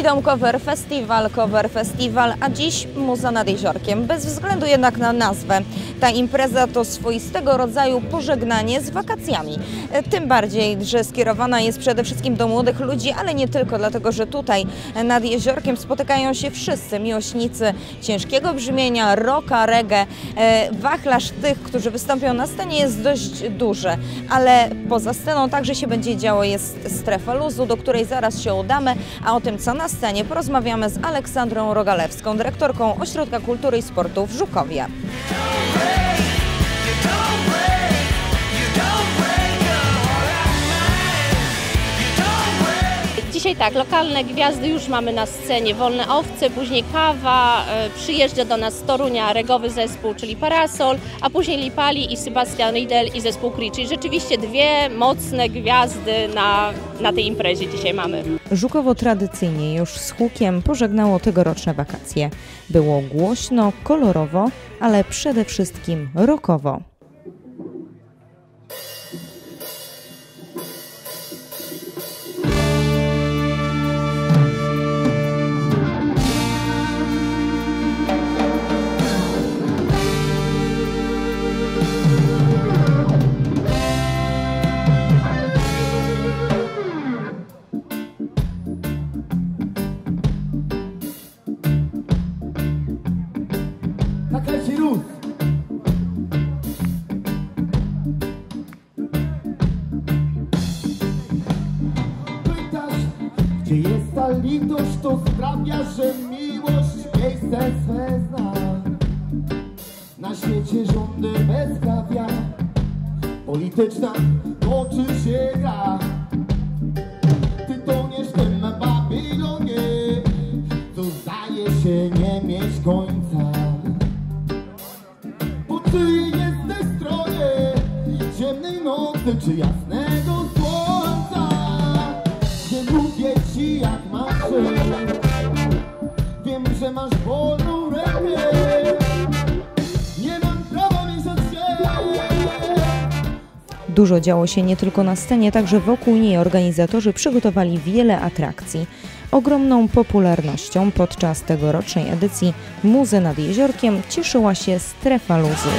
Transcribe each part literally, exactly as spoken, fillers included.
Freedom Cover Festival, Cover Festival, a dziś Muza nad Jeziorkiem. Bez względu jednak na nazwę, ta impreza to swoistego rodzaju pożegnanie z wakacjami. Tym bardziej, że skierowana jest przede wszystkim do młodych ludzi, ale nie tylko, dlatego że tutaj nad jeziorkiem spotykają się wszyscy miłośnicy ciężkiego brzmienia, rocka, reggae. Wachlarz tych, którzy wystąpią na scenie, jest dość duży, ale poza sceną także się będzie działo, jest strefa luzu, do której zaraz się udamy, a o tym, co na scenie, porozmawiamy z Aleksandrą Rogalewską, dyrektorką Ośrodka Kultury i Sportu w Żukowie. Dzisiaj tak, lokalne gwiazdy już mamy na scenie, Wolne Owce, później Kawa, e, przyjeżdża do nas z Torunia regowy zespół, czyli Parasol, a później Lipali i Sebastian Riedel i zespół Kree, czyli rzeczywiście dwie mocne gwiazdy na, na tej imprezie dzisiaj mamy. Żukowo tradycyjnie już z hukiem pożegnało tegoroczne wakacje. Było głośno, kolorowo, ale przede wszystkim rockowo. Gdzie jest ta litość, to sprawia, że miłość miejsce swe zna. Na świecie rządy bezprawia, polityczna toczy się gra. Ty toniesz w tym Babilonie, co zdaje się nie mieć końca. Po czyjej jesteś stronie, ciemnej nocy czy jasnego słońca? Nie mówię ci jak masz żyć, wiem, że masz wolną rękę. Nie mam prawa mieszać się. Dużo działo się nie tylko na scenie, także wokół niej organizatorzy przygotowali wiele atrakcji. Ogromną popularnością podczas tegorocznej edycji Muzy nad Jeziorkiem cieszyła się strefa luzu.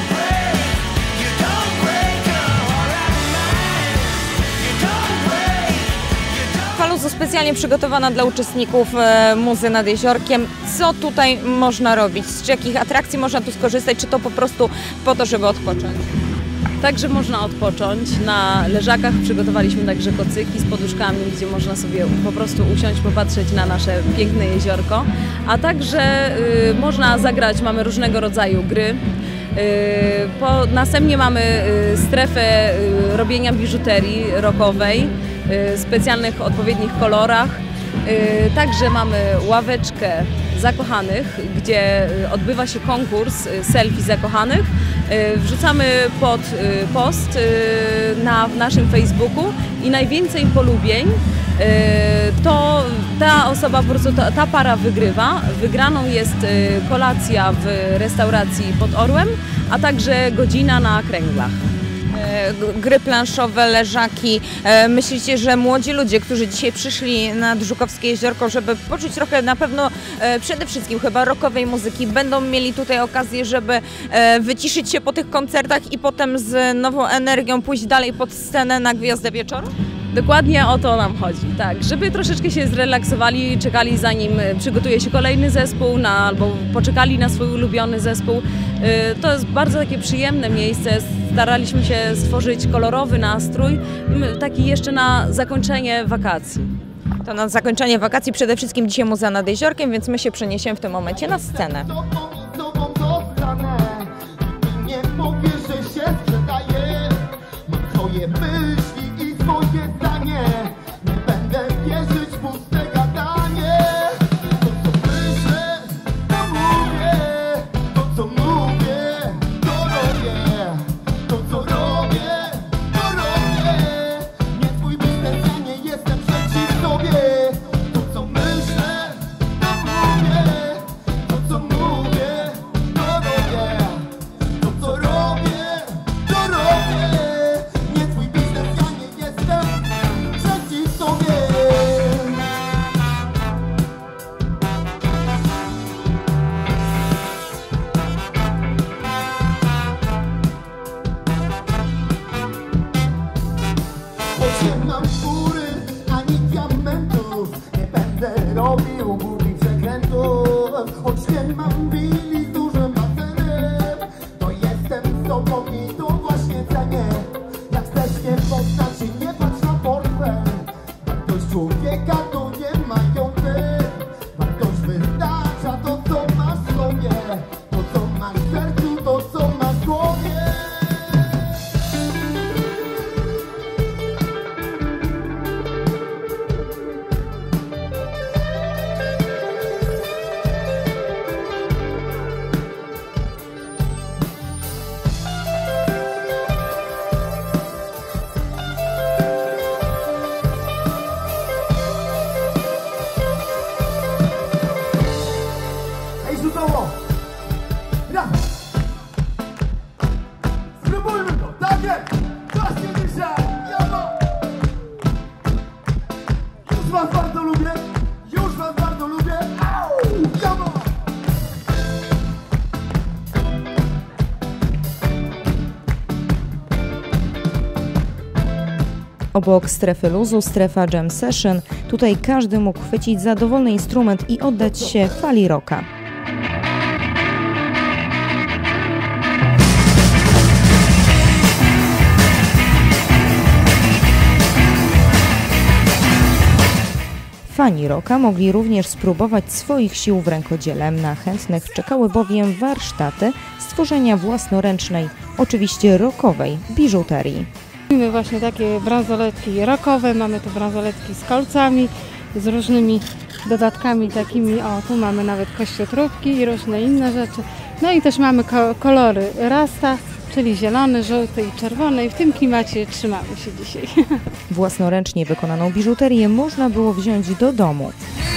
Luzu specjalnie przygotowana dla uczestników e, Muzy nad Jeziorkiem. Co tutaj można robić? Z jakich atrakcji można tu skorzystać? Czy to po prostu po to, żeby odpocząć? Także można odpocząć. Na leżakach przygotowaliśmy także kocyki z poduszkami, gdzie można sobie po prostu usiąść, popatrzeć na nasze piękne jeziorko. A także y, można zagrać, mamy różnego rodzaju gry. Y, po, następnie mamy y, strefę y, robienia biżuterii rockowej w specjalnych, odpowiednich kolorach. Także mamy ławeczkę zakochanych, gdzie odbywa się konkurs selfie zakochanych. Wrzucamy pod post na w naszym Facebooku i najwięcej polubień to ta osoba, po prostu ta, ta para wygrywa. Wygraną jest kolacja w restauracji pod Orłem, a także godzina na kręglach. Gry planszowe, leżaki. Myślicie, że młodzi ludzie, którzy dzisiaj przyszli nad Żukowskie Jeziorko, żeby poczuć trochę na pewno przede wszystkim chyba rockowej muzyki, będą mieli tutaj okazję, żeby wyciszyć się po tych koncertach i potem z nową energią pójść dalej pod scenę na Gwiazdę Wieczoru? Dokładnie o to nam chodzi, tak, żeby troszeczkę się zrelaksowali, czekali zanim przygotuje się kolejny zespół, na, albo poczekali na swój ulubiony zespół. To jest bardzo takie przyjemne miejsce, staraliśmy się stworzyć kolorowy nastrój, taki jeszcze na zakończenie wakacji. To na zakończenie wakacji przede wszystkim dzisiaj Muza nad Jeziorkiem, więc my się przeniesiemy w tym momencie na scenę. Nie powiesz, że się sprzedaje, mam swoje myśli i swoje zdanie. Nie będę wierzyć w puste gadanie. To co myślę, to mówię, to co mówię, to robię. To co robię, to robię. Nie twój biznes, ja nie jestem przeciw tobie. To co myślę, to mówię, to co mówię. Właśnie dysza, jamo! Już was bardzo lubię, już was bardzo lubię, au, jamo! Obok strefy luzu strefa jam session. Tutaj każdy mógł chwycić za dowolny instrument i oddać się fali rocka. Fani rocka mogli również spróbować swoich sił w rękodziele. Na chętnych czekały bowiem warsztaty stworzenia własnoręcznej, oczywiście rockowej biżuterii. Mamy właśnie takie bransoletki rockowe, mamy tu bransoletki z kolcami, z różnymi dodatkami takimi, o tu mamy nawet kościotróbki i różne inne rzeczy. No i też mamy ko kolory rasta, czyli zielony, żółty i czerwony i w tym klimacie trzymamy się dzisiaj. Własnoręcznie wykonaną biżuterię można było wziąć do domu.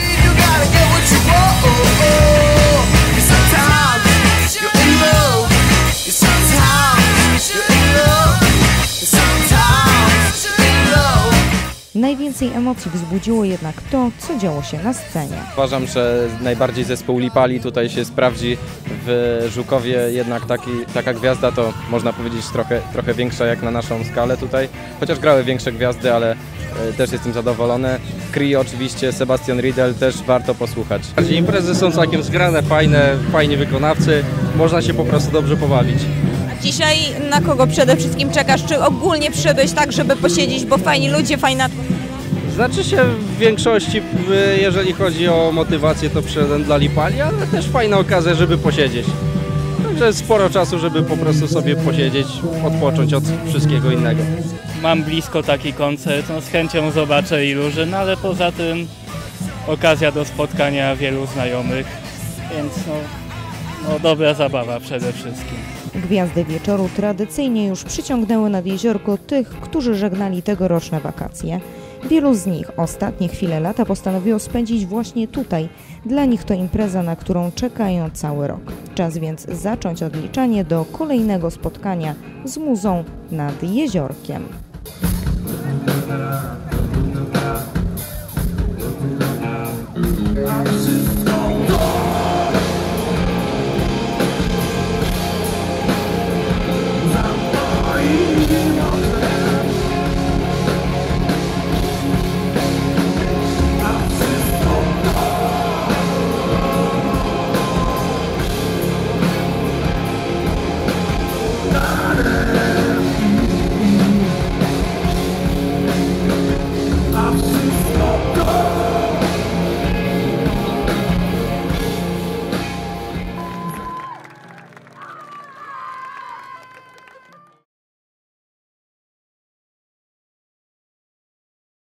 Najwięcej emocji wzbudziło jednak to, co działo się na scenie. Uważam, że najbardziej zespół Lipali tutaj się sprawdzi. W Żukowie jednak taki, taka gwiazda to można powiedzieć trochę, trochę większa jak na naszą skalę tutaj. Chociaż grały większe gwiazdy, ale e, też jestem zadowolony. Cree oczywiście, Sebastian Riedel też warto posłuchać. Imprezy są całkiem zgrane, fajne, fajni wykonawcy, można się po prostu dobrze pobawić. Dzisiaj na kogo przede wszystkim czekasz? Czy ogólnie przybyć tak, żeby posiedzieć, bo fajni ludzie, fajna... Znaczy się w większości, jeżeli chodzi o motywację, to przyszedłem dla Lipali, ale też fajna okazja, żeby posiedzieć. Także sporo czasu, żeby po prostu sobie posiedzieć, odpocząć od wszystkiego innego. Mam blisko taki koncert, no z chęcią zobaczę iluży, no ale poza tym okazja do spotkania wielu znajomych, więc no, no dobra zabawa przede wszystkim. Gwiazdy wieczoru tradycyjnie już przyciągnęły nad jeziorko tych, którzy żegnali tegoroczne wakacje. Wielu z nich ostatnie chwile lata postanowiło spędzić właśnie tutaj. Dla nich to impreza, na którą czekają cały rok. Czas więc zacząć odliczanie do kolejnego spotkania z muzą nad jeziorkiem.